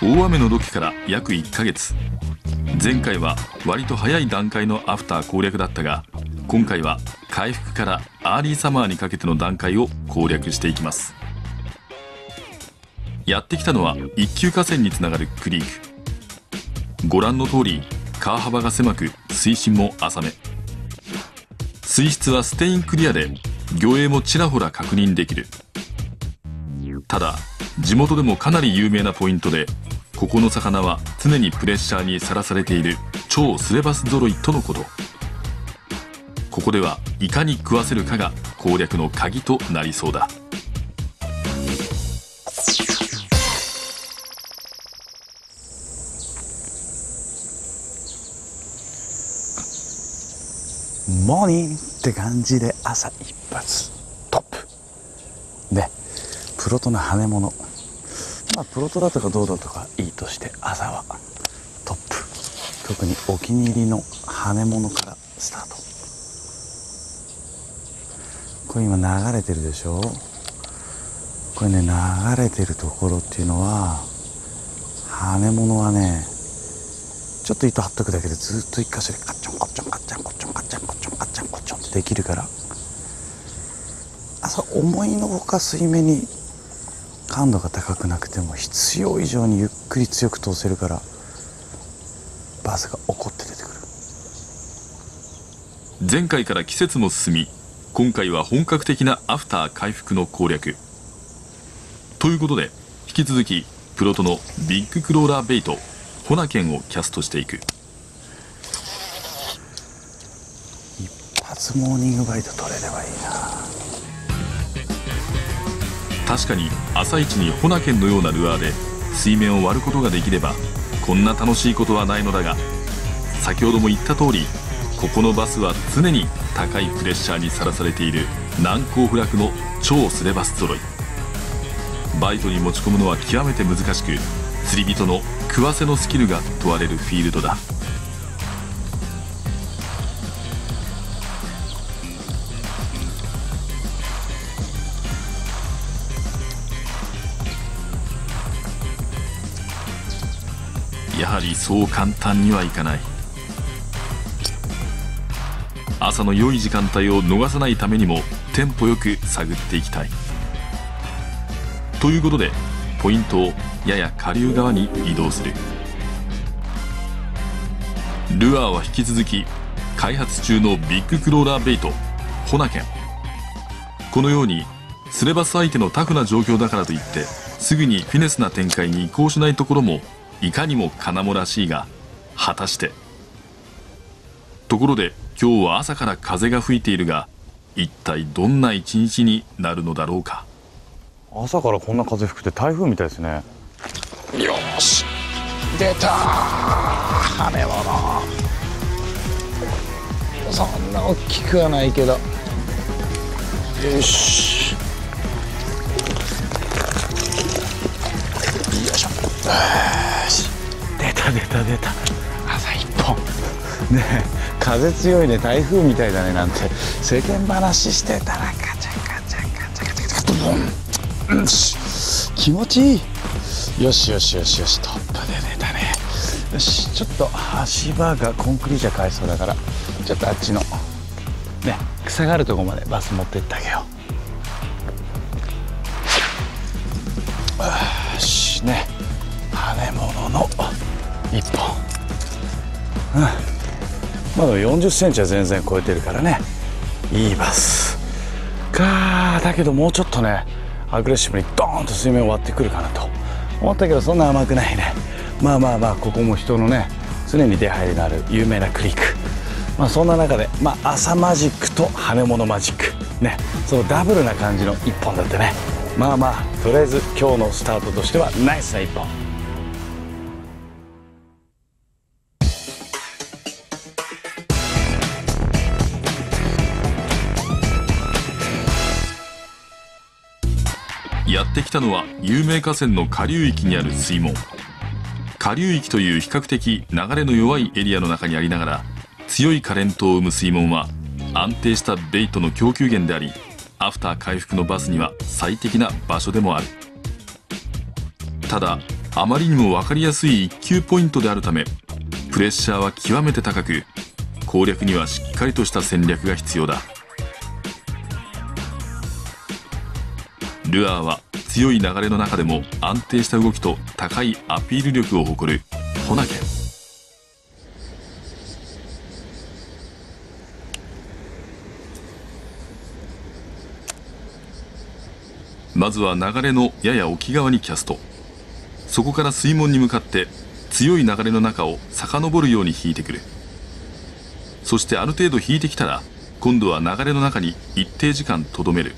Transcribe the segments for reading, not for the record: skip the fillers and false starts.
大雨の時から約1ヶ月。前回は割と早い段階のアフター攻略だったが、今回は回復からアーリーサマーにかけての段階を攻略していきます。やってきたのは一級河川につながるクリーク。ご覧の通り川幅が狭く水深も浅め。水質はステインクリアで魚影もちらほら確認できる。ただ地元でもかなり有名なポイントで、ここの魚は常にプレッシャーにさらされている超スレバス揃いとのこと。ここではいかに食わせるかが攻略の鍵となりそうだ。 モーニングって感じで朝一発トップで、プロトの羽物、プロトだとかどうだとかいいとして、朝はトップ、特にお気に入りの羽物からスタート。これ今流れてるでしょ。これね、流れてるところっていうのは、羽物はね、ちょっと糸張っとくだけでずっと一箇所でカッチョンコッチョンカッチャンコッチョンカッチャンコッチョンカッチャンコッチョンってできるから、朝思いのほか水面に感度が高くなくても必要以上にゆっくり強く通せるから、バスが怒って出てくる。 前回から季節も進み、今回は本格的なアフター回復の攻略ということで、引き続きプロトのビッグクローラーベイトホナケンをキャストしていく。 一発モーニングバイト取れればいいな。 確かに朝一にホナケンのようなルアーで水面を割ることができればこんな楽しいことはないのだが、先ほども言った通り、ここのバスは常に高いプレッシャーにさらされている難攻不落の超スレバス揃い。バイトに持ち込むのは極めて難しく、釣り人の食わせのスキルが問われるフィールドだ。やはりそう簡単にはいかない。朝の良い時間帯を逃さないためにもテンポよく探っていきたい。ということでポイントをやや下流側に移動する。ルアーは引き続き開発中のビッグクローラーベイトホナケン。このようにスレバス相手のタフな状況だからといってすぐにフィネスな展開に移行しないところもいかにも金モらしいが、果たして。ところで今日は朝から風が吹いているが、一体どんな一日になるのだろうか。 朝からこんな風吹くって台風みたいですね。よし、出たー、羽物。そんな大きくはないけど、よし、よいしょ。よし、出た朝一本ねえ、風強いね、台風みたいだねなんて世間話してたらカチャカチャカチャカチャカチャボン、よし、気持ちいい。よしトップで出たね。よし、ちょっと足場がコンクリじゃ買えそうだから、ちょっとあっちのね、草があるとこまでバス持ってってあげよう。よしね、羽物の一本、まだ40センチは全然超えてるからね、いいバスか。だけどもうちょっとね、アグレッシブにドーンと水面を割ってくるかなと思ったけど、そんな甘くないね。まあここも人のね、常に出入りのある有名なクリーク。そんな中で、朝マジックと羽物マジックね、そのダブルな感じの一本だってね。とりあえず今日のスタートとしてはナイスな一本。 やってきたのは有名河川の下流域にある水門。下流域という比較的流れの弱いエリアの中にありながら、強いカレントを生む水門は安定したベイトの供給源であり、アフター回復のバスには最適な場所でもある。ただあまりにも分かりやすい1級ポイントであるため、プレッシャーは極めて高く、攻略にはしっかりとした戦略が必要だ。ルアーは強い流れの中でも安定した動きと高いアピール力を誇るホナケン。まずは流れのやや沖側にキャスト。そこから水門に向かって強い流れの中を遡るように引いてくる。そしてある程度引いてきたら、今度は流れの中に一定時間とどめる。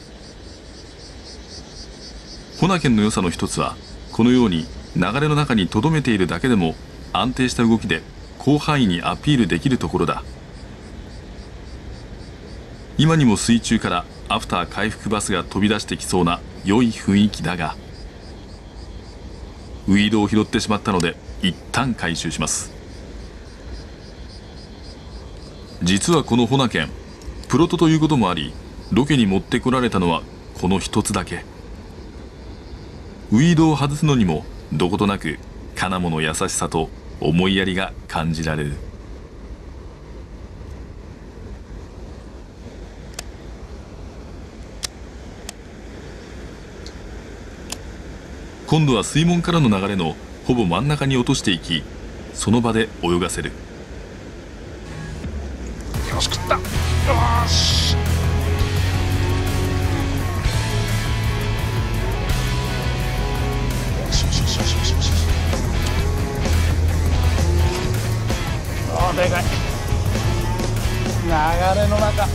ホナケンの良さの一つは、このように流れの中にとどめているだけでも安定した動きで広範囲にアピールできるところだ。今にも水中からアフター回復バスが飛び出してきそうな良い雰囲気だが、ウィードを拾ってしまったので一旦回収します。実はこのホナケン、プロトということもあり、ロケに持ってこられたのはこの一つだけ。ウィードを外すのにもどことなくカナモの優しさと思いやりが感じられる。今度は水門からの流れのほぼ真ん中に落としていき、その場で泳がせる。 よし、食った。よし。よしよしよしよしよしよし。ああ、でかい。流れの中。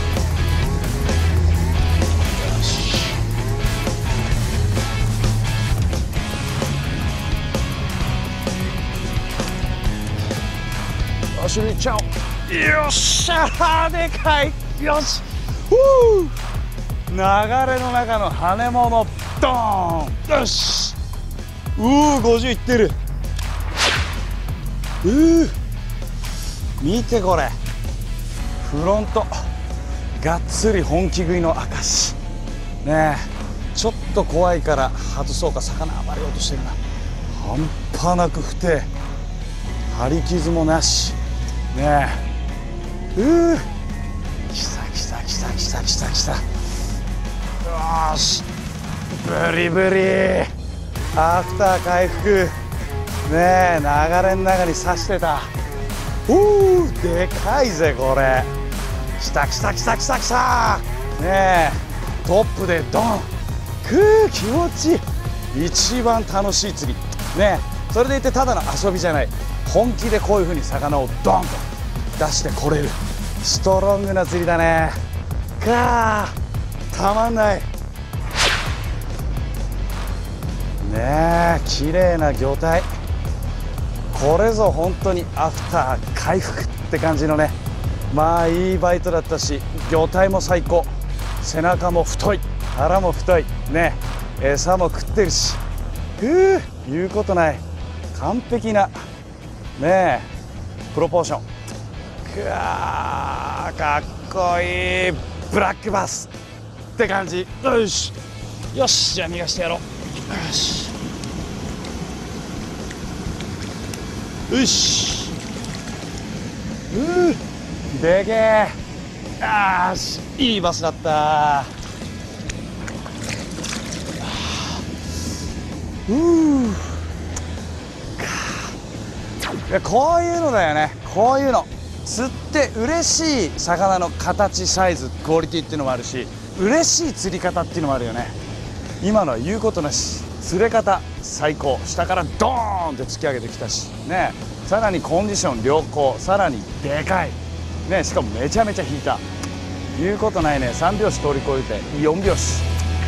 よし、いっちゃおう。よっしゃー、でかい。よし、流れの中の羽物ドーン。よし、50いってる。見てこれ、フロントがっつり本気食いの証ね。えちょっと怖いから外そうか。魚暴れようとしてるな。半端なく不定、張り傷もなしねえ。来た来た来た来た来た来た。よし、ブリブリアフター回復ねえ。流れの中に刺してた。でかいぜこれ。来た来た来た来た来たねえ。トップでドン。気持ちいい。一番楽しい釣りねえ。それでいてただの遊びじゃない、本気でこういう風に魚をドンと出してこれるストロングな釣りだね。たまんないねえ。綺麗な魚体。これぞ本当にアフター回復って感じのね。まあいいバイトだったし、魚体も最高。背中も太い、腹も太いね。餌も食ってるし、言うことない。完璧なねえプロポーション。かっこいいブラックバスって感じ。よしよし、じゃあ逃がしてやろう。よしよし。でけえ。よし、いいバスだった。いや、こういうのだよね。こういうの釣って嬉しい魚の形、サイズ、クオリティっていうのもあるし、嬉しい釣り方っていうのもあるよね。今のは言うことなし。釣れ方最高。下からドーンって突き上げてきたしね。さらにコンディション良好。さらにでかいね。しかもめちゃめちゃ引いた。言うことないね。3拍子通り越えて4拍子。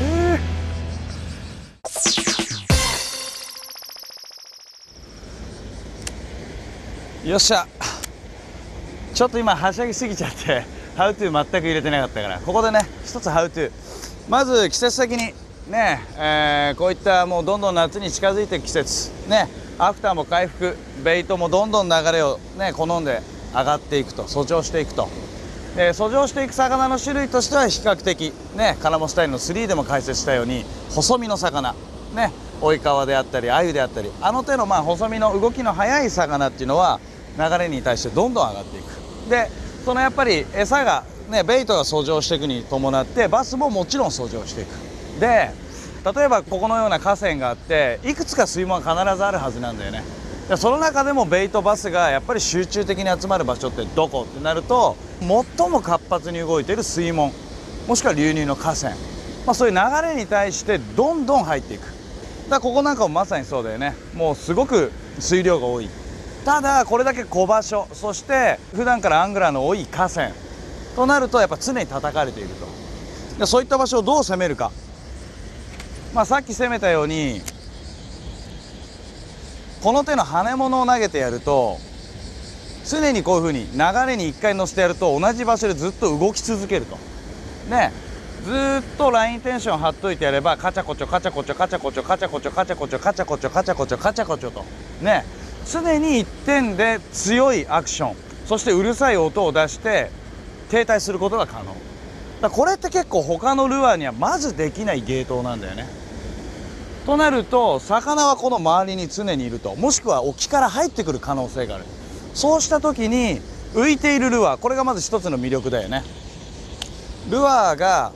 よっしゃ。ちょっと今はしゃぎすぎちゃってハウトゥー全く入れてなかったから、ここでね一つハウトゥー。まず季節先にね、こういったもうどんどん夏に近づいていく季節ね。アフターも回復、ベイトもどんどん流れをね好んで上がっていくと、遡上していくと。遡上していく魚の種類としては比較的ね、カナモスタイルの3でも解説したように細身の魚ね。 追い川であったり鮎であったり、あの手の細身の動きの速い魚っていうのは流れに対してどんどん上がっていく。でそのやっぱり餌がね、ベイトが遡上していくに伴ってバスももちろん遡上していく。で例えばここのような河川があって、いくつか水門は必ずあるはずなんだよね。でその中でもベイトバスがやっぱり集中的に集まる場所ってどこってなると、最も活発に動いている水門もしくは流入の河川、そういう流れに対してどんどん入っていく。だからここなんかもまさにそうだよね。もうすごく水量が多い。ただこれだけ小場所、そして普段からアングラーの多い河川となるとやっぱ常に叩かれていると。でそういった場所をどう攻めるか、さっき攻めたようにこの手の跳ね物を投げてやると、常にこういうふうに流れに一回乗せてやると同じ場所でずっと動き続けるとね。ずっとラインテンション張っといてやれば、カチャコチョカチャコチョカチャコチョカチャコチョカチャコチョカチャコチョカチャコチョカチャコチョとね、常に一点で強いアクション、そしてうるさい音を出して停滞することが可能だ。これって結構他のルアーにはまずできない芸当なんだよね。となると魚はこの周りに常にいると、もしくは沖から入ってくる可能性がある。そうした時に浮いているルアー、これがまず一つの魅力だよね。ルアーが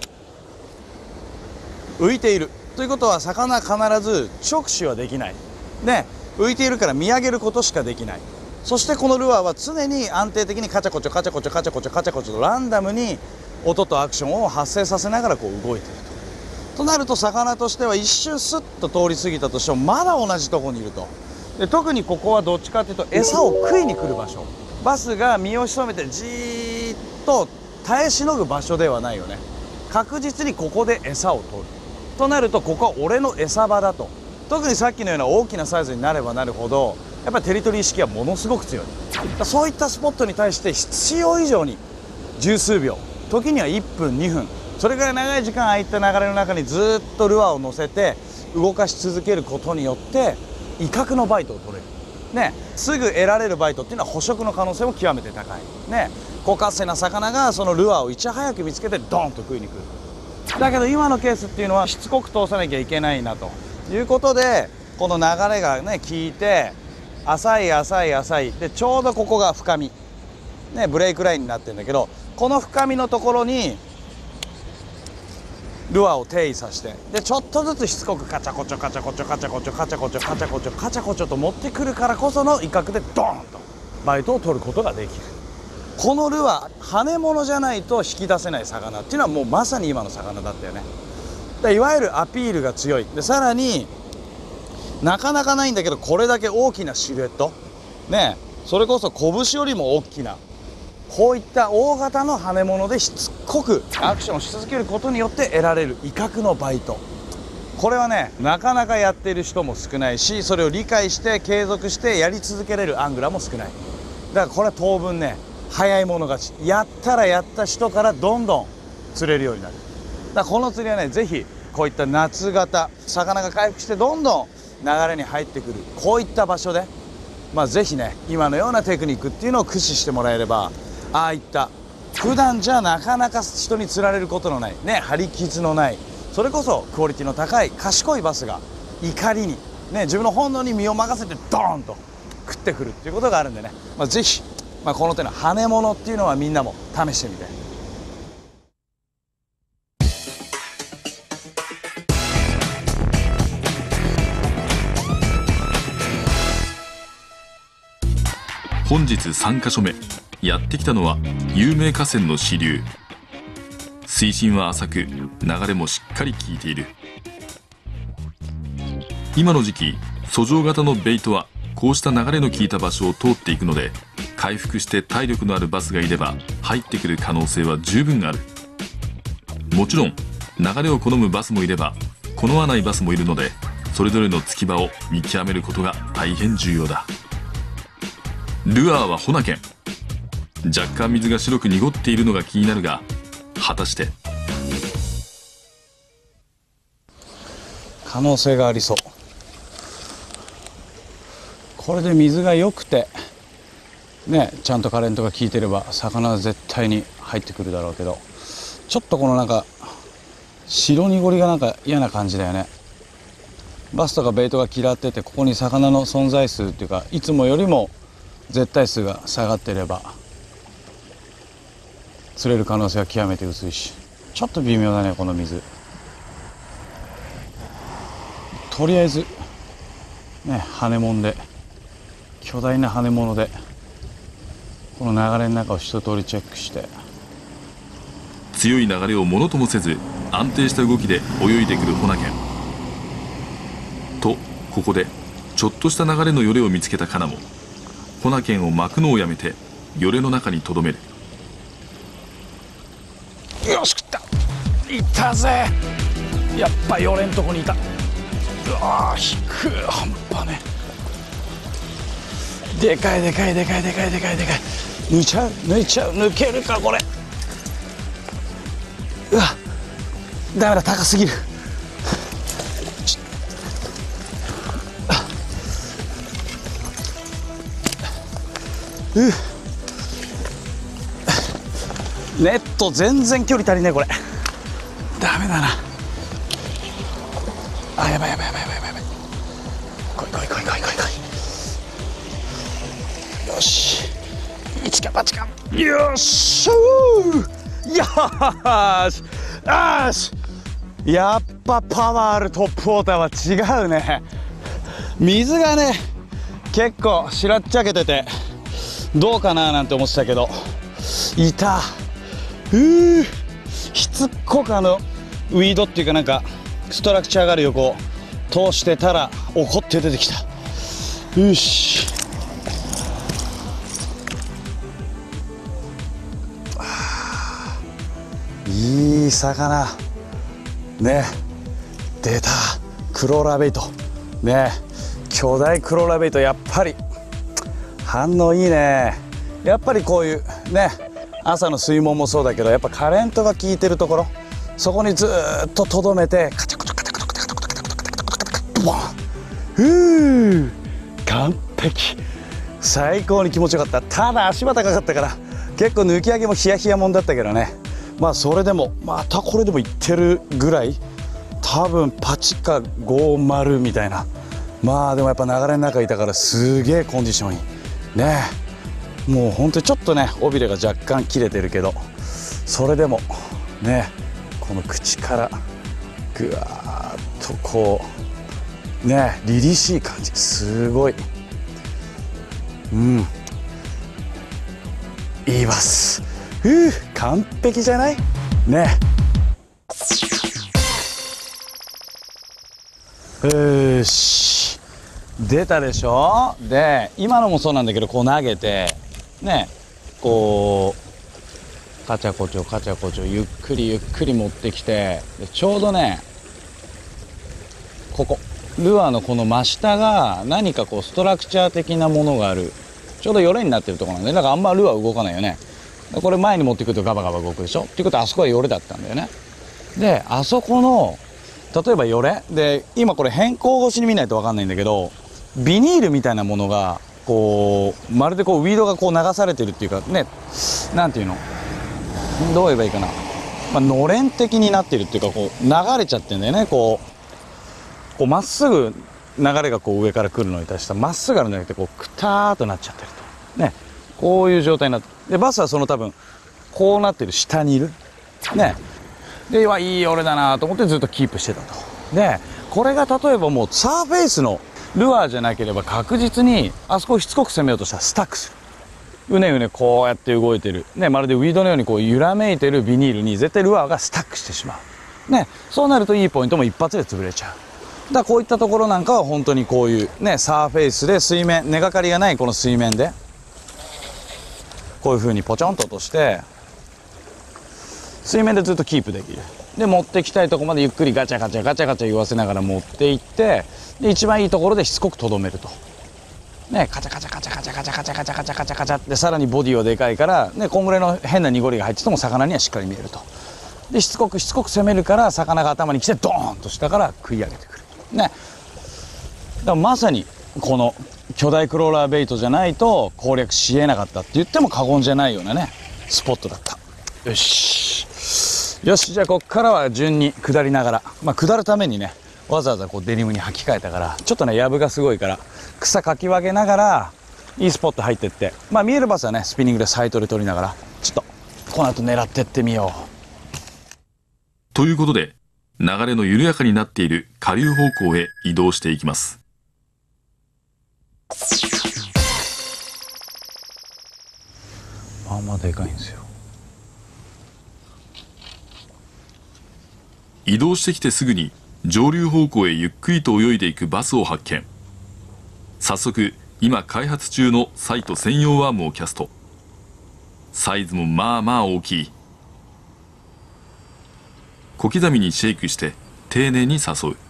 浮いているということは、魚は必ず直視はできないね。浮いているから見上げることしかできない。そしてこのルアーは常に安定的にカチャコチョカチャコチョカチャコチョカチャコチョとランダムに音とアクションを発生させながらこう動いているとなると、魚としては一瞬スッと通り過ぎたとしてもまだ同じところにいると。で特にここはどっちかというと餌を食いに来る場所、バスが身を潜めてじーっと耐えしのぐ場所ではないよね。確実にここで餌を取るとなると、ここは俺の餌場だと。特にさっきのような大きなサイズになればなるほどやっぱりテリトリー意識はものすごく強い。そういったスポットに対して必要以上に十数秒、時には1分2分、それぐらい長い時間空いた流れの中にずっとルアーを乗せて動かし続けることによって威嚇のバイトを取れるね。すぐ得られるバイトっていうのは捕食の可能性も極めて高いね。高活性な魚がそのルアーをいち早く見つけてドーンと食いに来る。だけど今のケースっていうのはしつこく通さなきゃいけないなということで、この流れがね効いて浅い浅い浅いで、ちょうどここが深みね、ブレイクラインになってるんだけど、この深みのところにルアーを定位させて、でちょっとずつしつこくカチャコチョカチャコチョカチャコチョカチャコチョカチャコチョカチャコチョと持ってくるからこその威嚇でドーンとバイトを取ることができる。このルアー跳ね物じゃないと引き出せない魚っていうのはもうまさに今の魚だったよね。いわゆるアピールが強い。でさらになかなかないんだけど、これだけ大きなシルエットね、それこそ拳よりも大きなこういった大型の跳ね物でしつこくアクションをし続けることによって得られる威嚇のバイト、これはねなかなかやっている人も少ないし、それを理解して継続してやり続けれるアングラーも少ない。だからこれは当分ね早い者勝ち、やったらやった人からどんどん釣れるようになる。だからこの釣りはね是非こういった夏型魚が回復してどんどん流れに入ってくるこういった場所で是非ね今のようなテクニックっていうのを駆使してもらえれば、ああいった普段じゃなかなか人に釣られることのないね、張り傷のない、それこそクオリティの高い賢いバスが怒りにね自分の本能に身を任せてドーンと食ってくるっていうことがあるんでね、是非この手の跳ね物っていうのはみんなも試してみて。 本日3カ所目、やってきたのは有名河川の支流。水深は浅く流れもしっかり効いている。今の時期遡上型のベイトはこうした流れの効いた場所を通っていくので、回復して体力のあるバスがいれば入ってくる可能性は十分ある。もちろん流れを好むバスもいれば好まないバスもいるので、それぞれの突き場を見極めることが大変重要だ。ルアーはホナケン。若干水が白く濁っているのが気になるが、果たして可能性がありそう。これで水が良くてね、ちゃんとカレントが効いてれば魚は絶対に入ってくるだろうけど、ちょっとこのなんか白濁りがなんか嫌な感じだよね。 バスとかベイトが嫌ってて、ここに魚の存在数っていうかいつもよりも絶対数が下がってれば釣れる可能性は極めて薄いし、ちょっと微妙だねこの水。とりあえずね、羽もんで巨大な羽物でこの流れの中を一通りチェックして、 強い流れをものともせず安定した動きで泳いでくるホナケンと、ここでちょっとした流れのよれを見つけたカナもホナケンを巻くのをやめてよれの中にとどめる。 よし食った、いたぜ。やっぱよれんとこにいた。うわ引く、半端ね。でかいでかいでかいでかいでかいでかい。抜いちゃう抜いちゃう、抜けるかこれ。うわダメだ、高すぎる。ネット全然距離足りねえこれ。ダメだな。あ、やばいやばいやばいやばいやばい。来い来い来い来い来い来い。よし一か八か。よっしゃー、よーしよし。やっぱパワーあるトップウォーターは違うね。水がね結構しらっちゃけててどうかななんて思ってたけど、いた。しつっこくウィードっていうかなんかストラクチャーがある横を通してたら怒って出てきた。よしいい魚ね。出たクローラーベイトね。巨大クローラーベイト、やっぱり反応いいね。やっぱりこういうね、朝の水門もそうだけど、やっぱカレントが効いてるところ、そこにずっととどめてカチャコチャカチャコチャカチャコチャカチャコチャカチャコチャカチャボン。完璧、最高に気持ちよかった。ただ足場高かったから結構抜き上げもヒヤヒヤもんだったけどね。まあそれでもまたこれでもいってるぐらい、多分パチか50みたいな。まあでもやっぱ流れの中いたからすげえコンディションいいね。もうほんとにちょっとね尾びれが若干切れてるけど、それでもねこの口からぐわーっとこうね凛々しい感じ、すごい。いいバス。完璧じゃないね。よし出たでしょ。で今のもそうなんだけど、こう投げてね、こうカチャコチョカチャコチョゆっくりゆっくり持ってきて、でちょうどねここルアーのこの真下が何かこうストラクチャー的なものがある、ちょうどよれになってるところなんで、だからあんまルアー動かないよね。これ前に持ってくるとガバガバ動くでしょ。っていうことはあそこはよれだったんだよね。であそこの例えばよれで、今これ変更越しに見ないと分かんないんだけど、ビニールみたいなものがこうまるでこうウィードがこう流されてるっていうかね、なんていうの、どう言えばいいかな、まあ、のれん的になってるっていうか、こう流れちゃってんだよね。こうまっすぐ流れがこう上から来るのに対してまっすぐあるんじゃなくて、こうクターっとなっちゃってるとね、こういう状態になって、でバスはその多分こうなってる下にいるね。でいい俺だなと思ってずっとキープしてたと。でこれが例えばもうサーフェイスのルアーじゃなければ確実にあそこをしつこく攻めようとしたらスタックする。うねうねこうやって動いてるね、まるでウィードのようにこう揺らめいてるビニールに絶対ルアーがスタックしてしまうね。そうなるといいポイントも一発で潰れちゃう。だからこういったところなんかは本当にこういうねサーフェイスで水面根がかりがないこの水面でこういう風にポチョンと落として水面でずっとキープできる。で持ってきたいとこまでゆっくりガチャガチャガチャガチャ言わせながら持っていって、で一番いいところでしつこくとどめるとね、カチャカチャカチャカチャカチャカチャカチャカチャカチャカチャで、さらにボディはでかいからね、こんぐらいの変な濁りが入ってても魚にはしっかり見えると。でしつこくしつこく攻めるから魚が頭に来てドーンと下から食い上げてくるね。だからまさにこの巨大クローラーベイトじゃないと攻略しえなかったって言っても過言じゃないようなねスポットだった。よしよし、じゃあこっからは順に下りながら、まあ下るためにねわざわざこうデニムに履き替えたから、ちょっとね、藪がすごいから草かき分けながらいいスポット入ってって、まあ見えるバスはねスピニングでサイトで撮りながら、ちょっとこの後狙ってってみよう。 ということで、流れの緩やかになっている下流方向へ移動していきます。 まあまあでかいんですよ。 移動してきてすぐに上流方向へゆっくりと泳いでいくバスを発見。早速今開発中のサイト専用ワームをキャスト。サイズもまあまあ大きい。小刻みにシェイクして丁寧に誘う。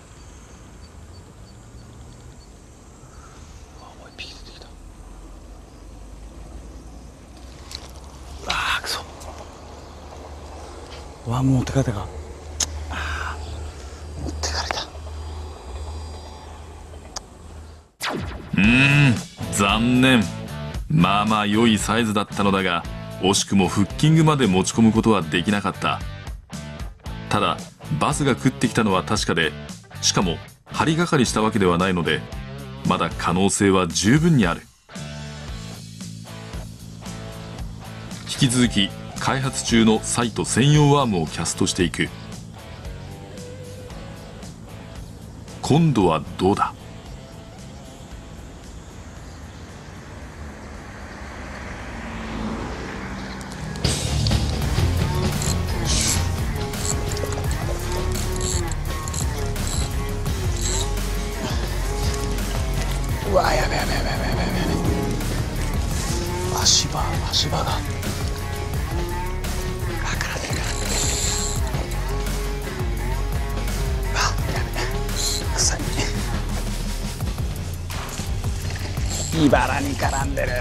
ああくそ、ワーム持ってかれたか。持ってかれた。 残念。まあまあ良いサイズだったのだが、惜しくもフッキングまで持ち込むことはできなかった。ただバスが食ってきたのは確かで、しかも張りがかりしたわけではないので、まだ可能性は十分にある。引き続き開発中のサイト専用ワームをキャストしていく。今度はどうだ。 うわ、やべやべやべやべやべやべ。足場が絡んでる。あ、やべ、臭い。茨に絡んでる。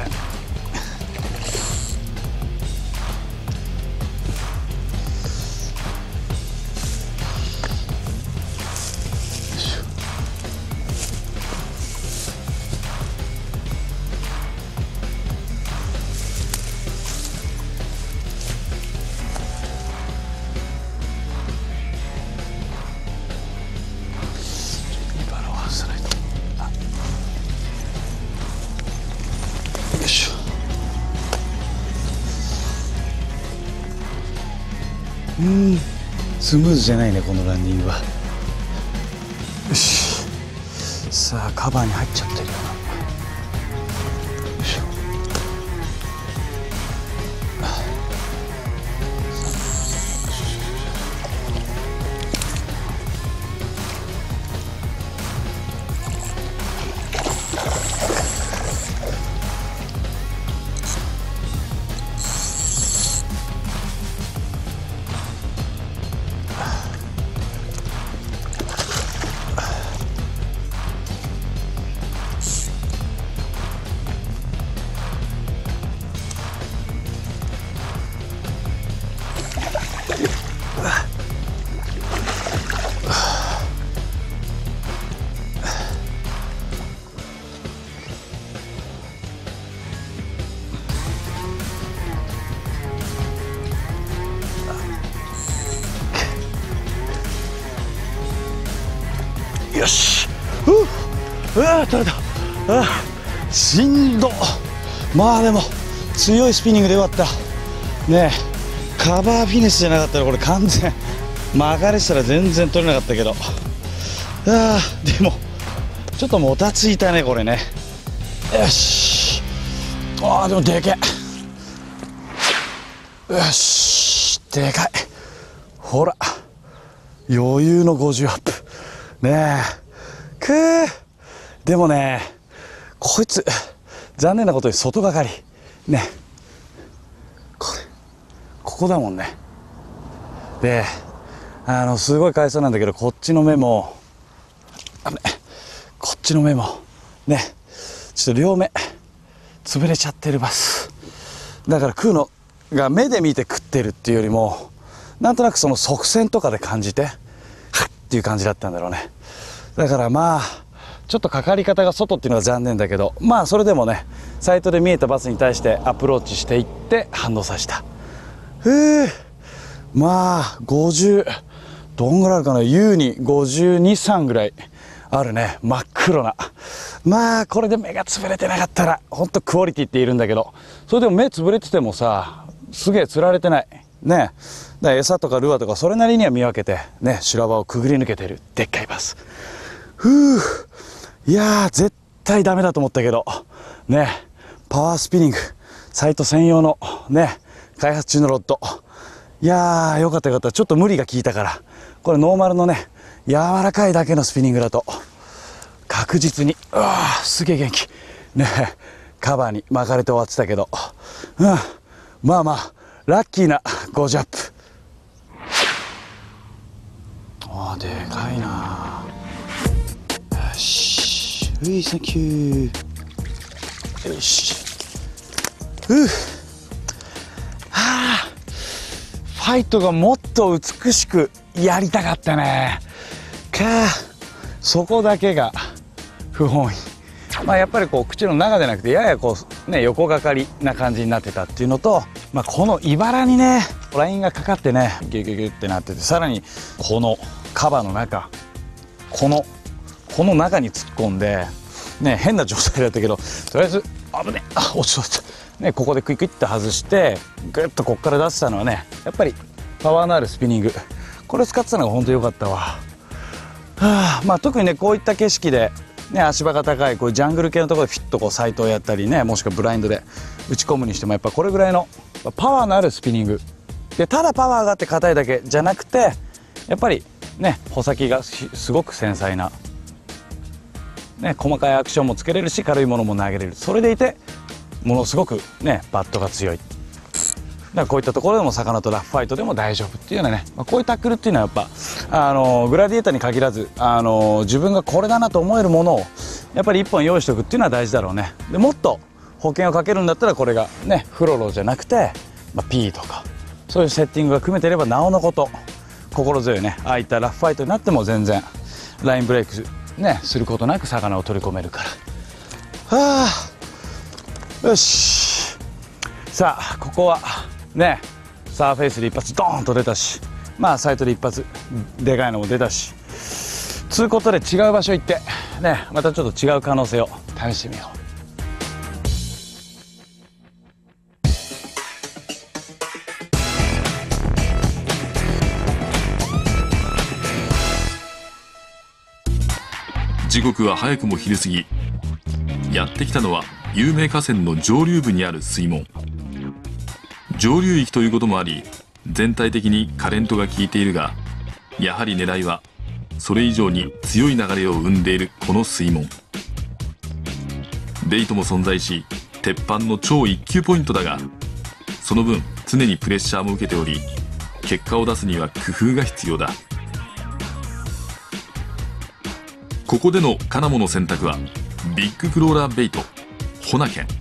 スムーズじゃないね、このランニングは。よし、さあカバーに入っちゃってるよな。よいしょ。よし、うわ、取れた。しんど。まあでも強いスピニングでよかったね。カバーフィニッシュじゃなかったらこれ完全曲がりしたら全然取れなかったけど、でもちょっともたついたねこれね。よし、でもでけえ。よし、でかい。ほら余裕の50アップねえ。でもね、こいつ残念なことに外がかりね。ここだもんね。ですごい回数なんだけど、こっちの目もこっちの目もね、ちょっと両目潰れちゃってるバスだから、食うのが目で見て食ってるっていうよりも、なんとなくその側線とかで感じてはっっていう感じだったんだろうね。だからまあちょっとかかり方が外っていうのは残念だけど、まあそれでもね、サイトで見えたバスに対してアプローチしていって反応させた。まあ50 どんぐらいあるかな、優に52、3ぐらいあるね。真っ黒な。まあこれで目が潰れてなかったらほんとクオリティっているんだけど、それでも目潰れててもさ、すげえ釣られてないね。だから餌とかルアーとかそれなりには見分けてね、修羅場をくぐり抜けてるでっかいバス。いやー絶対ダメだと思ったけどね、パワースピニングサイト専用のね、開発中のロッド。いやーよかったよかった。ちょっと無理が効いたから、これノーマルのね、柔らかいだけのスピニングだと確実に、すげえ元気ね。カバーに巻かれて終わってたけど、まあまあラッキーな5ジャップ。でかいな。よし、サンキュー。よし、ファイトがもっと美しくやりたかったね。そこだけが不本意。やっぱりこう口の中でなくてややこうね、横がかりな感じになってたっていうのと、この茨にねラインがかかってね、ギュギュギュってなってて、さらにこのカバーの中、この中に突っ込んでね、変な状態だったけど、とりあえず危ねえ、落ちそうだったね。ここでクイックイって外してグッとこっから出したのはね、やっぱりパワーのあるスピニング、これ使ってたのが本当良かったわ。特にねこういった景色でね、足場が高いこういうジャングル系のところでフィットこうサイトをやったりね、もしくはブラインドで打ち込むにしても、やっぱこれぐらいのパワーのあるスピニングで、ただパワーがあって硬いだけじゃなくて、やっぱりね穂先がすごく繊細な、ね、細かいアクションもつけれるし、軽いものも投げれる。それでいてものすごくねバットが強い。だからこういったところでも魚とラフファイトでも大丈夫っていうようなね、こういうタックルっていうのはやっぱグラディエーターに限らず自分がこれだなと思えるものをやっぱり1本用意しておくっていうのは大事だろうね。でもっと保険をかけるんだったら、これがねフロロじゃなくて、P とかそういうセッティングが組めてればなおのこと心強いね。ああいったラフファイトになっても全然ラインブレイクねすることなく魚を取り込めるから。よし、さあここはねサーフェイスで一発ドーンと出たし、サイトで一発でかいのも出たし、つうことで違う場所行ってね、またちょっと違う可能性を試してみよう。 時刻は早くも昼過ぎ。やってきたのは有名河川の上流部にある水門。上流域ということもあり、全体的にカレントが効いているが、やはり狙いはそれ以上に強い流れを生んでいるこの水門。ベイトも存在し、鉄板の超一級ポイントだが、その分常にプレッシャーも受けており、結果を出すには工夫が必要だ。ここでの金物の選択はビッグクローラーベイトホナケン。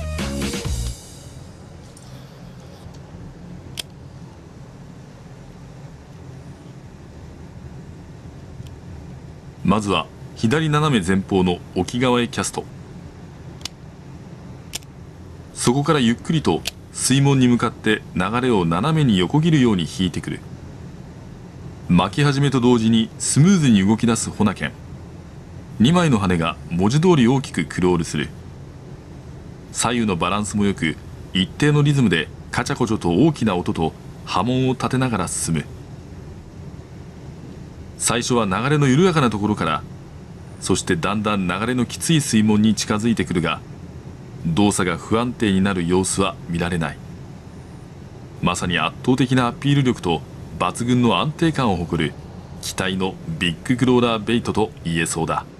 まずは左斜め前方の沖側へキャスト。そこからゆっくりと水門に向かって流れを斜めに横切るように引いてくる。巻き始めと同時にスムーズに動き出すホナケン。2枚の羽が文字通り大きくクロールする。左右のバランスもよく、一定のリズムでカチャコチャと大きな音と波紋を立てながら進む。最初は流れの緩やかなところから、そしてだんだん流れのきつい水門に近づいてくるが、動作が不安定になる様子は見られない。まさに圧倒的なアピール力と抜群の安定感を誇る期待のビッグクローラーベイトと言えそうだ。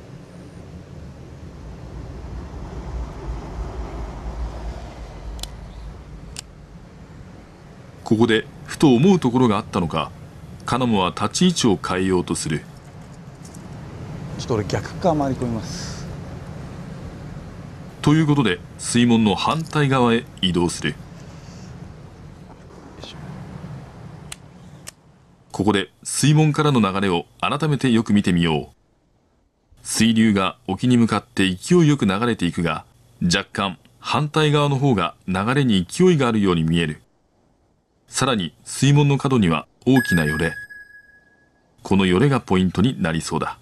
ここでふと思うところがあったのか、カナモは立ち位置を変えようとする。 ちょっと俺逆側回り込みます。 ということで水門の反対側へ移動する。ここで水門からの流れを改めてよく見てみよう。水流が沖に向かって勢いよく流れていくが、若干反対側の方が流れに勢いがあるように見える。さらに水門の角には大きなよれ。 このよれがポイントになりそうだ。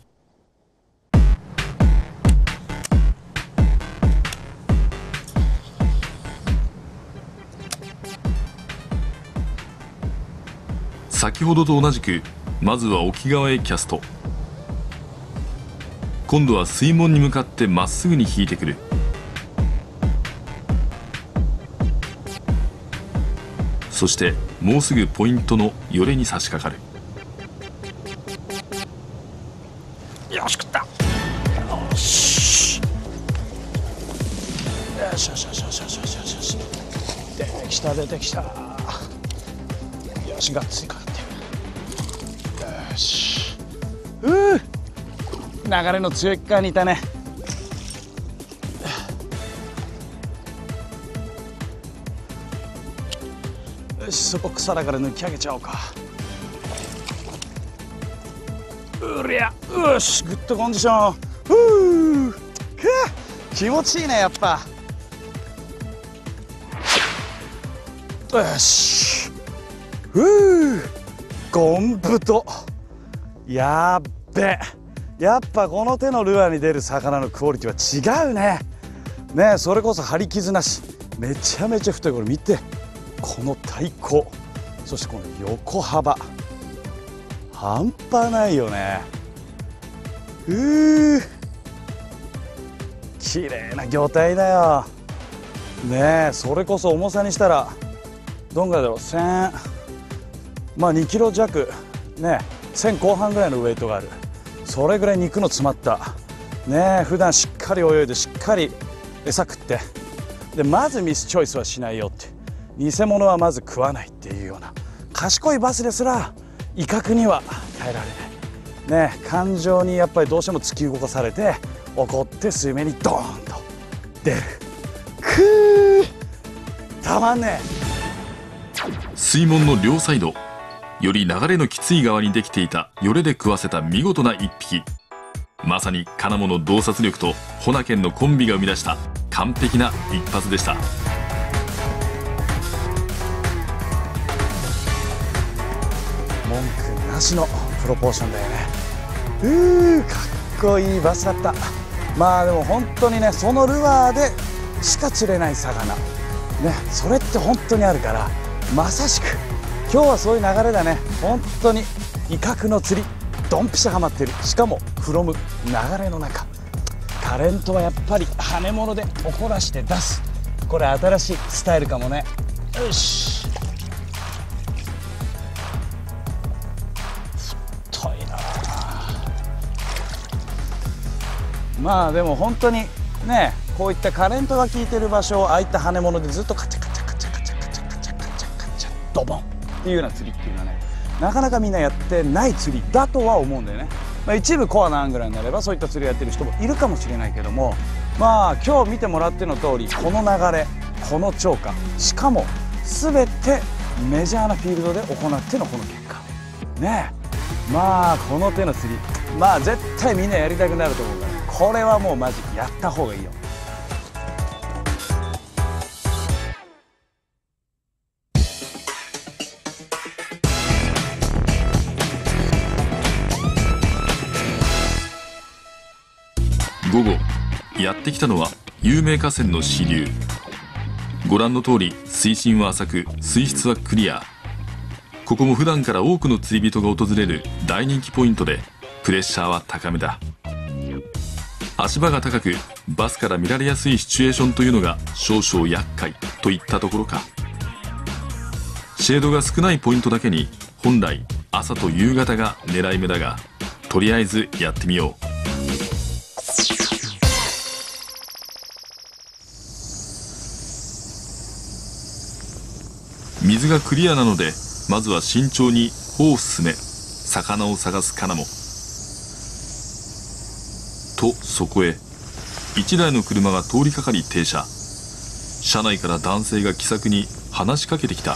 先ほどと同じく、まずは沖側へキャスト。今度は水門に向かってまっすぐに引いてくる。そしてもうすぐポイントのよれに差し掛かる。 よし食った。よしよしよしよしよしよしよしよし、出てきた出てきた。よしがっつりかかってる。よし、流れの強い側にいたね。よし、そこ草だから抜き上げちゃおうか。うりゃ、よし、グッドコンディション。気持ちいいね、やっぱ。よし、ゴンブト。やっべ、やっぱこの手のルアーに出る魚のクオリティは違うね。ねえ、それこそ張り傷なし、めちゃめちゃ太い。これ見て、この太鼓、そしてこの横幅、半端ないよね。綺麗な魚体だよねえ。それこそ重さにしたらどんぐらいだろう、まあ2キロ弱ね、1000後半ぐらいのウエイトがある。それぐらい肉の詰まったねえ、普段しっかり泳いでしっかり餌食って、でまずミスチョイスはしないよって、偽物はまず食わないっていうような賢いバスですら威嚇には耐えられないね。感情にやっぱりどうしても突き動かされて怒って水面にドーンと出る。たまんねえ。 水門の両サイド、より流れのきつい側にできていたよれで食わせた見事な一匹。まさに金物の洞察力とホナケンのコンビが生み出した完璧な一発でした。 文句なしのプロポーションだよね。かっこいいバスだった。まあでも本当にね、そのルアーでしか釣れない魚ね、それって本当にあるから、まさしく今日はそういう流れだね。本当に威嚇の釣りドンピシャハマってる。しかもフロム流れの中。タレントはやっぱり跳ね物で怒らして出す、これ新しいスタイルかもね。よし、太いな。まあでも本当にね、こういったカレントが効いてる場所をああいった跳ね物でずっとカチャカチャカチャカチャカチャカチャカチャカチャドボンっていうような釣りっていうのはね、なかなかみんなやってない釣りだとは思うんだよね。まあ、一部コアなアングラーになればそういった釣りをやってる人もいるかもしれないけども、まあ今日見てもらっての通り、この流れ、この超過、しかも全てメジャーなフィールドで行ってのこの結果ねえ。まあこの手の釣り、まあ絶対みんなやりたくなると思うから、これはもうマジやった方がいいよ。 午後、やってきたのは有名河川の支流。ご覧の通り水深は浅く水質はクリア。ここも普段から多くの釣り人が訪れる大人気ポイントで、プレッシャーは高めだ。足場が高くバスから見られやすいシチュエーションというのが少々厄介といったところか。シェードが少ないポイントだけに本来朝と夕方が狙い目だが、とりあえずやってみよう。水がクリアなので、まずは慎重に歩を進め魚を探すカナモと、そこへ一台の車が通りかかり停車。車内から男性が気さくに話しかけてきた。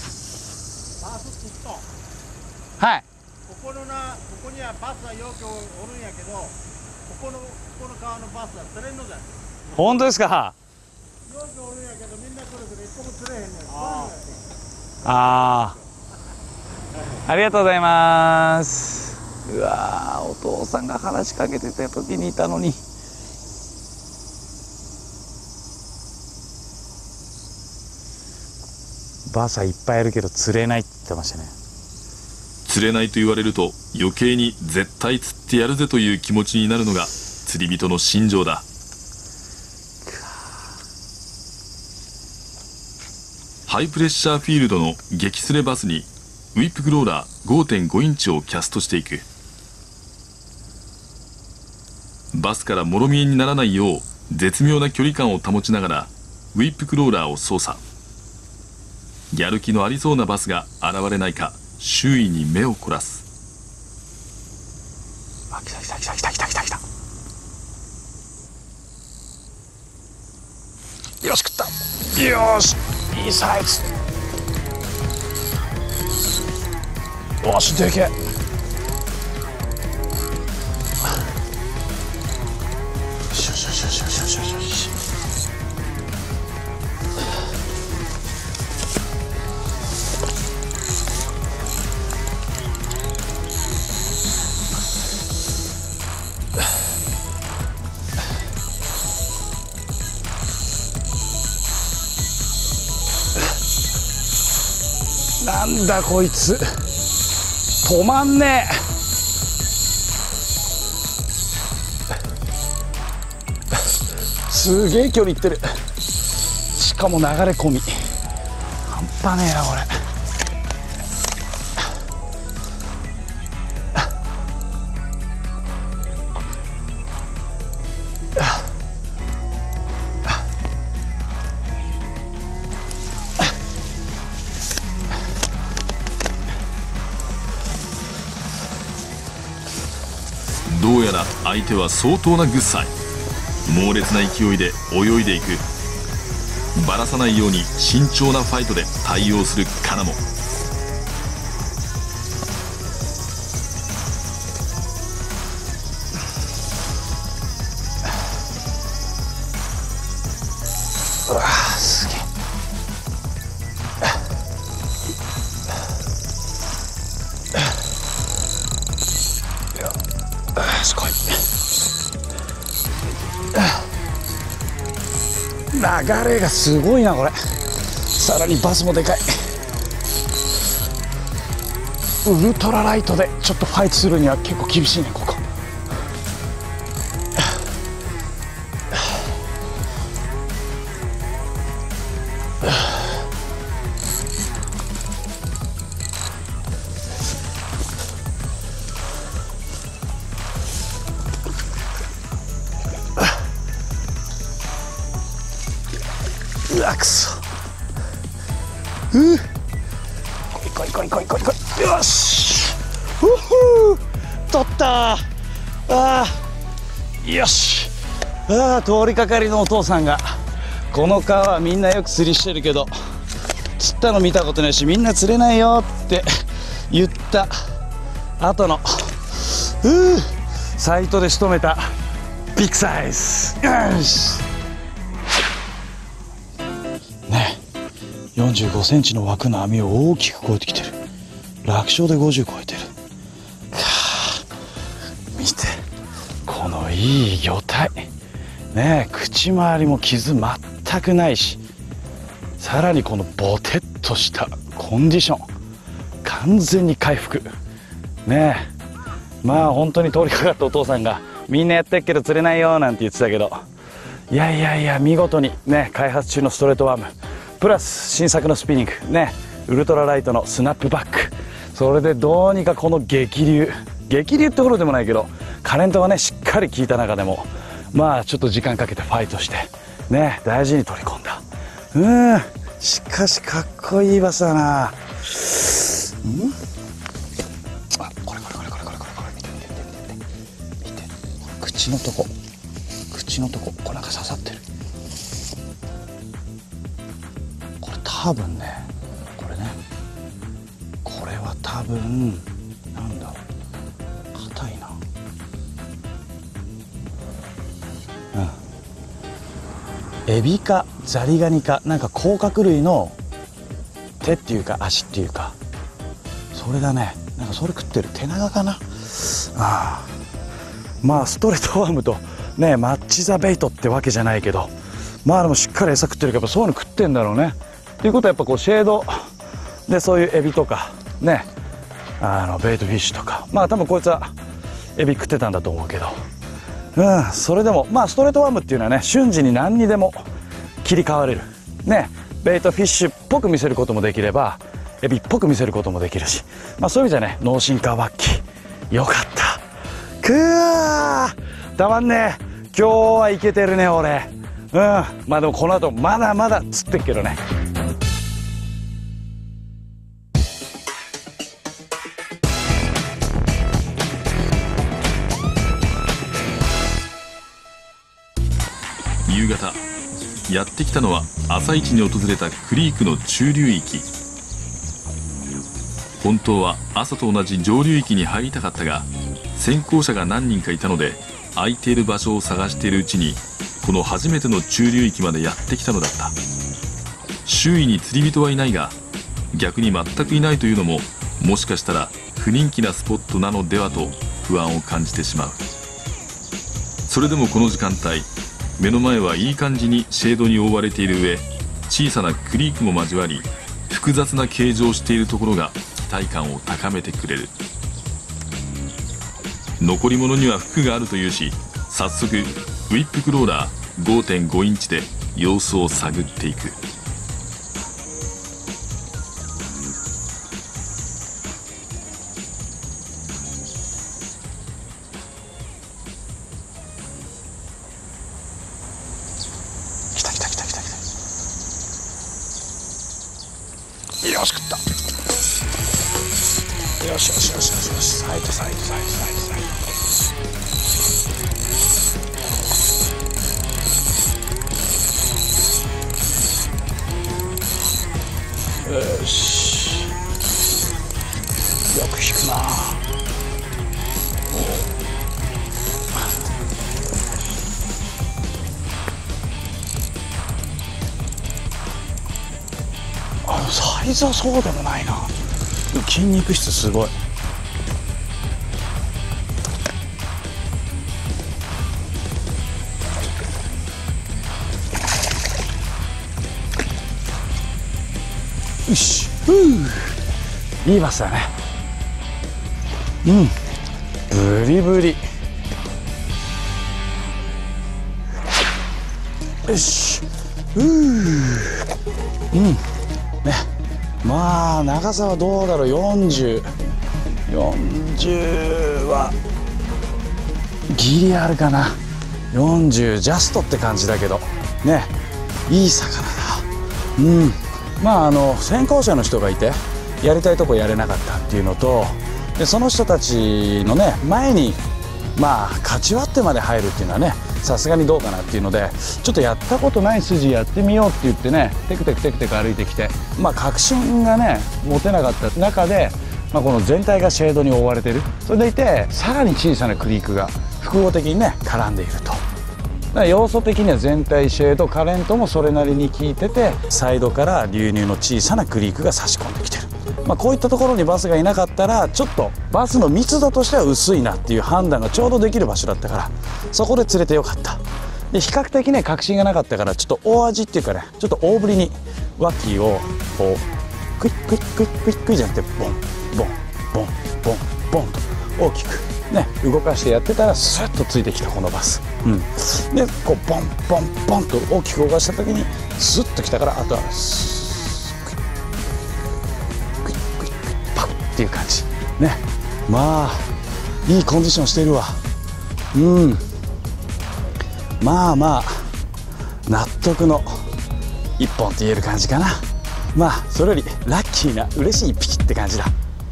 はい、 ここにはバスはよくおるんやけど、この川のバスは釣れんのじゃん。 本当ですか。 よくおるんやけど、みんな来るけど一個も釣れへんねん。 ありがとうございます。 うわー、お父さんが話しかけてた時にいたのに。バサいっぱいいるけど釣れないって言ってましたね。 釣れないと言われると余計に絶対釣ってやるぜという気持ちになるのが釣り人の心情だ。ハイプレッシャーフィールドの激スレバスにウィップクローラー 5.5 インチをキャストしていく。バスからもろ見えにならないよう絶妙な距離感を保ちながらウィップクローラーを操作。やる気のありそうなバスが現れないか周囲に目を凝らす。 あ、来た来た来た来た来た来た来た。よし、食った。よし、いいサイズ。よし、でけえ。よしよしよしよしよしよしよし。なんだこいつ、止まんねえ。すげえ距離いってる。しかも流れ込み半端ねえなこれ。 どうやら相手は相当なグッサイ。猛烈な勢いで泳いでいく。ばらさないように慎重なファイトで対応するカナモ。 うわー、すげえ。すごい。流れがすごいなこれ。さらにバスもでかい。ウルトラライトでちょっとファイトするには結構厳しいねここ。うわ、くそ。来い来い来い来い来い来い。よし、取った。あー、よし。あー、通りかかりのお父さんが、この川みんなよく釣りしてるけど釣ったの見たことないしみんな釣れないよって言った後のサイトで仕留めたビッグサイズ。よしね、45センチの枠の網を大きく超えてきてる。楽勝で50超えてる。見てこのいい魚体ね、口周りも傷全くないし、さらにこのボテッとしたコンディション完全に回復ね。まあ本当に通りかかったお父さんがみんなやってるけど釣れないよなんて言ってたけど、いやいやいや見事にね、開発中のストレートワームプラス新作のスピニングね、ウルトラライトのスナップバック、それでどうにかこの激流ってところでもないけどカレントがねしっかり効いた中でもまあちょっと時間かけてファイトしてね大事に取り込んだ。しかしかっこいいバスだな。あ、これ見て口のとここれなんか刺さってる。これ多分ね、これは多分なんだろう、硬いな。エビかザリガニかなんか甲殻類の手っていうか足っていうか、それだね。なんかそれ食ってる。テナガかな。 まあストレートワームとねマッチザベイトってわけじゃないけど、まあでもしっかり餌食ってるからやっぱそういうの食ってんだろうね。っていうことはやっぱこうシェードでそういうエビとかねベイトフィッシュとか、まあ多分こいつはエビ食ってたんだと思うけど、それでもまあストレートワームっていうのはね瞬時に何にでも切り替われるね。ベイトフィッシュっぽく見せることもできればエビっぽく見せることもできるし、まあそういう意味じゃね脳進化ワッキーよかった。たまんねえ、今日はいけてるね俺。まあでもこの後まだまだ釣ってっけどね。 夕方やってきたのは朝一に訪れたクリークの中流域。本当は朝と同じ上流域に入りたかったが先行者が何人かいたので空いている場所を探しているうちにこの初めての中流域までやってきたのだった。周囲に釣り人はいないが逆に全くいないというのももしかしたら不人気なスポットなのではと不安を感じてしまう。それでもこの時間帯目の前はいい感じにシェードに覆われている上小さなクリークも交わり複雑な形状をしているところが期待感を高めてくれる。残り物には服があるというし早速ウィップクローラー 5.5 インチで様子を探っていく。 よし食った。よしよしよしよしよし、サイドサイドサイドサイドサイド。よしよく引くな。サイズはそうでもないな。筋肉質すごい。よし、いいバスだね。ブリブリ。よし、ね、まあ長さはどうだろう。40はギリあるかな。40ジャストって感じだけどね、いい魚だ。まあ先行者の人がいてやりたいとこやれなかったっていうのと、でその人たちのね前にまあ勝ち割ってまで入るっていうのはねさすがにどうかなっていうので、ちょっとやったことない筋やってみようって言ってねテクテクテクテク歩いてきて、まあ確信がね持てなかった中で、まあ、この全体がシェードに覆われてる。それでいてさらに小さなクリークが複合的にね絡んでいると。だから要素的には全体シェードカレントもそれなりに効いてて、サイドから流入の小さなクリークが差し込んできてる。まあこういったところにバスがいなかったらちょっとバスの密度としては薄いなっていう判断がちょうどできる場所だったから、そこで釣れてよかった。で比較的ね確信がなかったからちょっと大味っていうかねちょっと大振りにワッキーをこうクイックイックイックイックイじゃなくてボンボンボンボンボンと大きくね動かしてやってたらスッとついてきたこのバス。でこうボンボンボンと大きく動かした時にスッときたから、あとはっていう感じね。まあいいコンディションしてるわ。まあまあ納得の一本って言える感じかな。まあそれよりラッキーな嬉しい一匹って感じだ。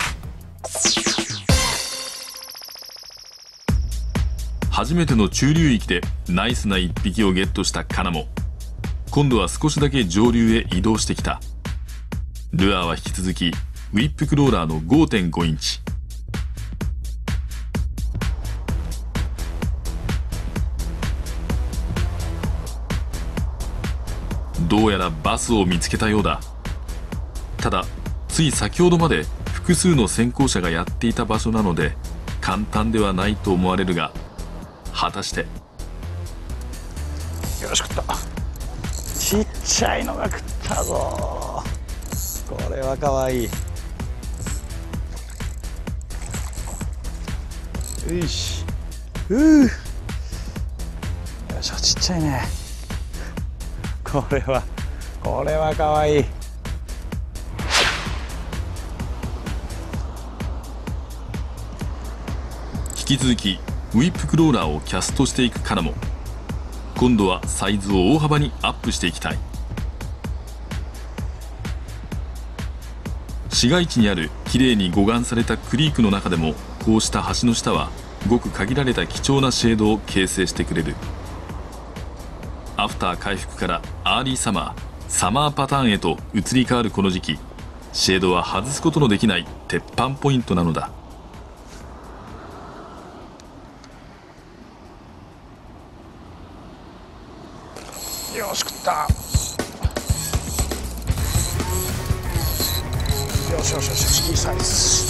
初めての中流域でナイスな一匹をゲットしたカナも今度は少しだけ上流へ移動してきた。ルアーは引き続きウィップクローラーの 5.5 インチ。どうやらバスを見つけたようだ。ただつい先ほどまで複数の先行者がやっていた場所なので簡単ではないと思われるが、果たして。 よし食った。ちっちゃいのが食ったぞ。これはかわいい。よいしよいしょ、ちっちゃいね。これはかわいい。 引き続きウィップクローラーをキャストしていくからも、今度はサイズを大幅にアップしていきたい。市街地にあるきれいに護岸されたクリークの中でも、こうした橋の下はごく限られた貴重なシェードを形成してくれる。アフター回復からアーリーサマーパターンへと移り変わるこの時期、シェードは外すことのできない鉄板ポイントなのだ。 よし食った。よしよしよし、いいサイズ。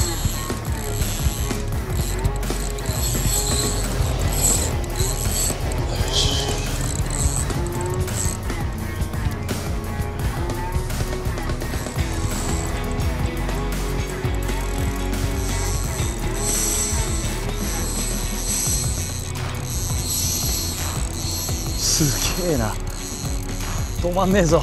すげえな、止まんねえぞ。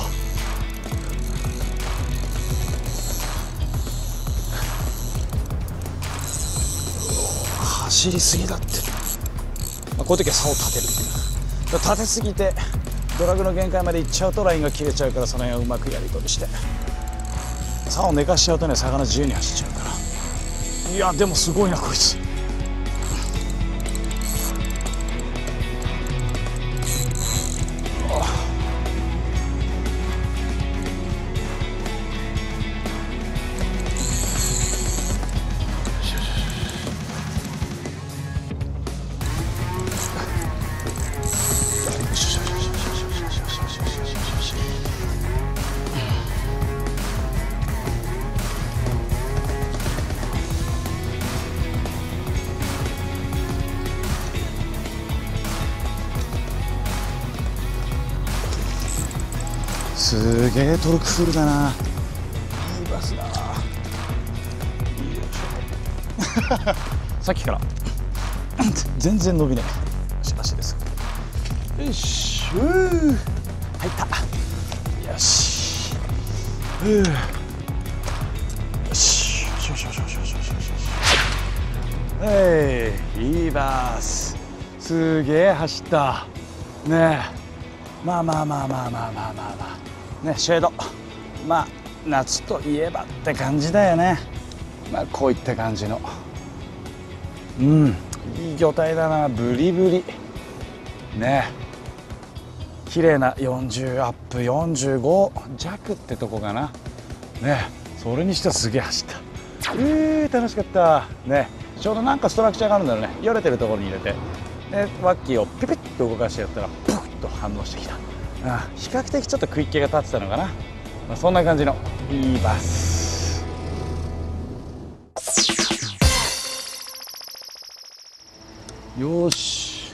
走りすぎだって。こういう時は竿を立てる。立てすぎてドラグの限界まで行っちゃうとラインが切れちゃうから、その辺をうまくやり取りして竿を寝かしちゃうとね、魚自由に走っちゃうから。いやでもすごいなこいつ。すげえトルクフルだな。いいバスだ。さっきから全然伸びない。しばしです。よし、入った。よし、よし、よしよしよしよしよしよしよし。いいバス。すげえ走ったね。まあね、シェード、まあ夏といえばって感じだよね。まあこういった感じの、いい魚体だな。ブリブリね、綺麗な40アップ、45弱ってとこかなね。それにしてはすげえ走った。楽しかったね。ちょうどなんかストラクチャーがあるんだよね。よれてるところに入れて、でワッキーをピピッと動かしてやったらポフッと反応してきた。比較的ちょっと食い気が立ってたのかな。そんな感じのいいバス。よし、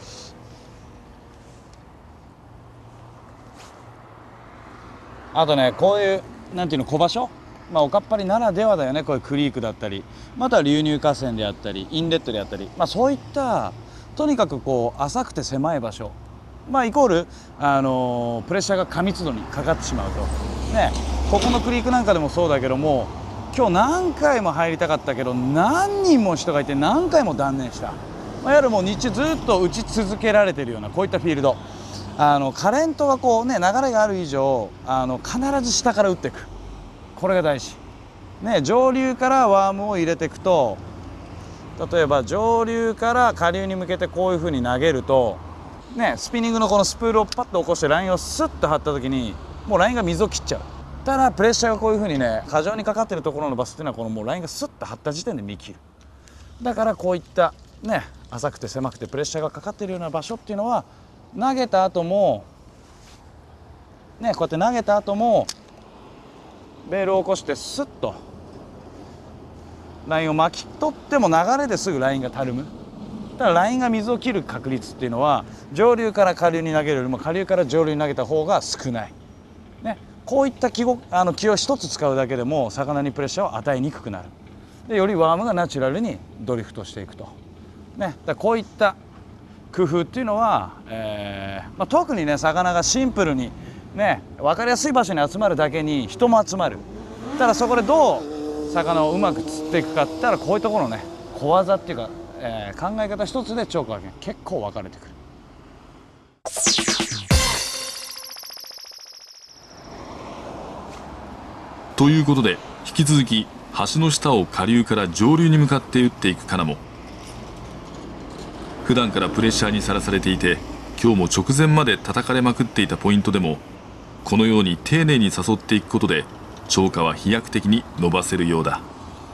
あとね、こういうなんていうの、小場所、おかっぱりならではだよね。こういうクリークだったり、または流入河川であったりインレットであったり、そういったとにかくこう浅くて狭い場所、イコール、プレッシャーが過密度にかかってしまうとね。ここのクリークなんかでもそうだけども、今日何回も入りたかったけど何人も人がいて何回も断念した。いわゆるもう日中ずっと打ち続けられてるようなこういったフィールド、カレントがこうね、流れがある以上必ず下から打っていく。これが大事ね。上流からワームを入れていくと、例えば上流から下流に向けてこういうふうに投げるとね、スピニングのこのスプールをパッと起こしてラインをスッと張った時にもうラインが水を切っちゃう。ただプレッシャーがこういうふうにね、過剰にかかってるところのバスっていうのは、このもうラインがスッと張った時点で見切る。だからこういったね、浅くて狭くてプレッシャーがかかってるような場所っていうのは、投げた後もね、こうやって投げた後もベールを起こしてスッとラインを巻き取っても流れですぐラインがたるむ。だからラインが水を切る確率っていうのは上流から下流に投げるよりも下流から上流に投げた方が少ない、ね、こういった気を一つ使うだけでも魚にプレッシャーを与えにくくなる。でよりワームがナチュラルにドリフトしていくと、ね、だからこういった工夫っていうのは、特にね魚がシンプルにね分かりやすい場所に集まるだけに人も集まる。ただそこでどう魚をうまく釣っていくかって言ったらこういうところのね小技っていうか、考え方一つで釣果が結構分かれてくる。 ということで引き続き橋の下を下流から上流に向かって打っていくカナも、普段からプレッシャーにさらされていて今日も直前まで叩かれまくっていたポイントでもこのように丁寧に誘っていくことで釣果は飛躍的に伸ばせるようだ。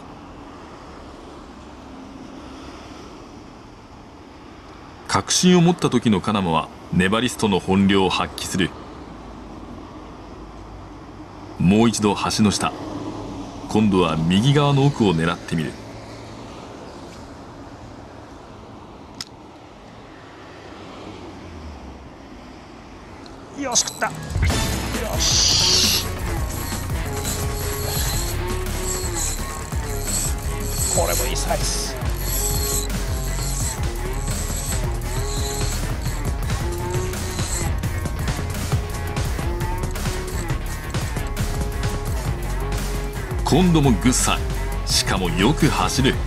確信を持った時のカナモはネバリストの本領を発揮する。もう一度橋の下、今度は右側の奥を狙ってみる。 よし食った。よしこれもいいサイズ。 今度もグッサイ、しかもよく走る。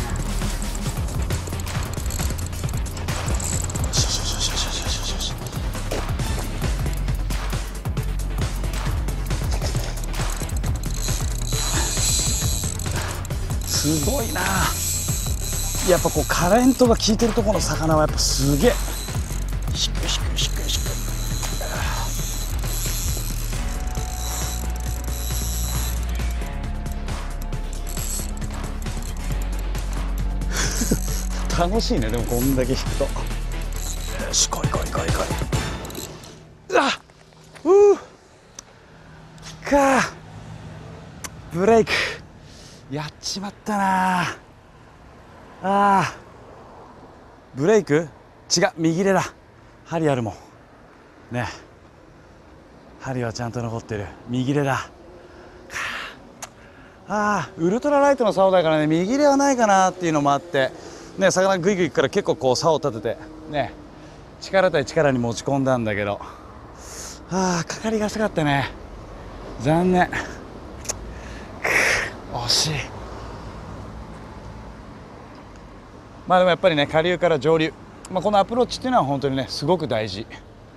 すごいな。やっぱこうカレントが効いてるところの魚はやっぱすげえ。しっくしっくしっくしっく。楽しいね。でもこんだけ引くと。よし来い来い来い来い。あっかブレイクやっちまったな。ブレイク違う右入れだ。針あるもんね。針はちゃんと残ってる。右入れだ。ウルトラライトの竿だからね右入れはないかなっていうのもあってね、魚グイグイいくから結構こう竿を立ててね力対力に持ち込んだんだけど、かかりが浅かったね。残念。惜しい。まあでもやっぱりね下流から上流、このアプローチっていうのは本当にねすごく大事。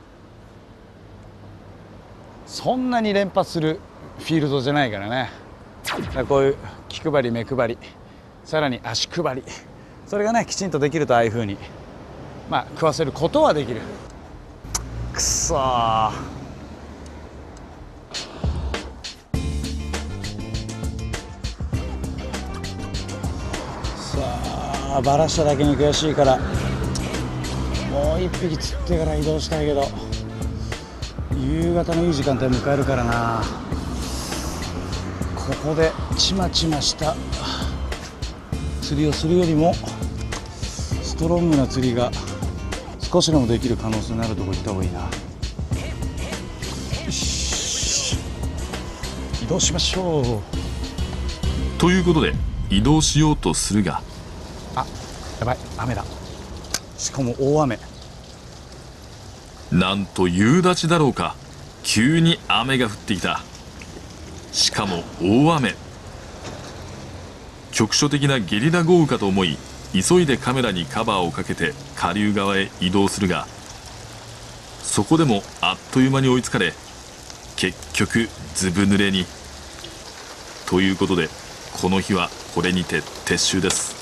そんなに連発するフィールドじゃないからね。こういう気配り目配りさらに足配り、それがねきちんとできるとああいう風に食わせることはできる。くそー。さあバラしただけに悔しいからもう一匹釣ってから移動したいけど夕方のいい時間帯迎えるからな。ここでちまちました釣りをするよりもストロングな釣りが少しでもできる可能性になるとこ行った方がいいな。よし移動しましょう。 ということで移動しようとするが、 やばい雨だ。しかも大雨。 なんと夕立だろうか、急に雨が降ってきた。しかも大雨。局所的なゲリラ豪雨かと思い急いでカメラにカバーをかけて下流側へ移動するが、そこでもあっという間に追いつかれ結局ずぶ濡れに。ということでこの日はこれにて撤収です。